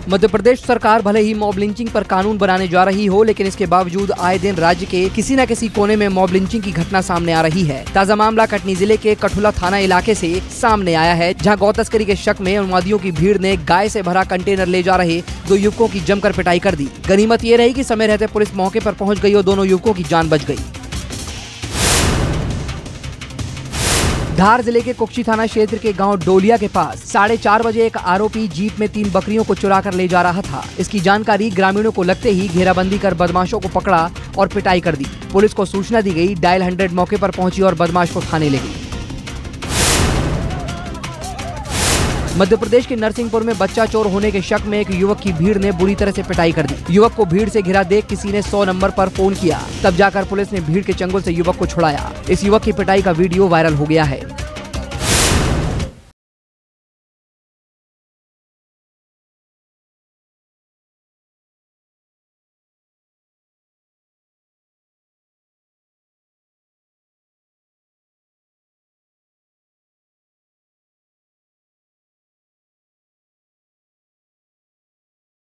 मध्य प्रदेश सरकार भले ही mob lynching पर कानून बनाने जा रही हो, लेकिन इसके बावजूद आए दिन राज्य के किसी न किसी कोने में मॉब लिंचिंग की घटना सामने आ रही है। ताजा मामला कटनी जिले के कठुला थाना इलाके से सामने आया है, जहां गौ तस्करी के शक में उन्मादियों की भीड़ ने गाय से भरा कंटेनर ले जा रहे 2 युवकों की जमकर पिटाई कर दी। गनीमत ये रही कि समय रहते पुलिस मौके पर पहुंच गई और दोनों युवकों की जान बच गई। धार जिले के कुक्षी थाना क्षेत्र के गांव डोलिया के पास 4:30 बजे एक आरोपी जीप में 3 बकरियों को चुरा कर ले जा रहा था। इसकी जानकारी ग्रामीणों को लगते ही घेराबंदी कर बदमाशों को पकड़ा और पिटाई कर दी। पुलिस को सूचना दी गई, डायल 100 मौके पर पहुंची और बदमाश को थाने ले गई। मध्य प्रदेश के नरसिंहपुर में बच्चा चोर होने के शक में एक युवक की भीड़ ने बुरी तरह से पिटाई कर दी। युवक को भीड़ से घिरा देख किसी ने 100 नंबर पर फोन किया, तब जाकर पुलिस ने भीड़ के चंगुल से युवक को छुड़ाया। इस युवक की पिटाई का वीडियो वायरल हो गया है।